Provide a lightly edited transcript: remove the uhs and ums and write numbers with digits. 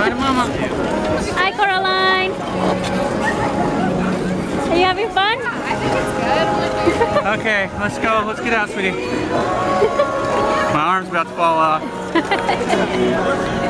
Bye to Mama. Hi, Coraline. Are you having fun? I think it's good. Okay, let's go. Let's get out, sweetie. My arm's about to fall off.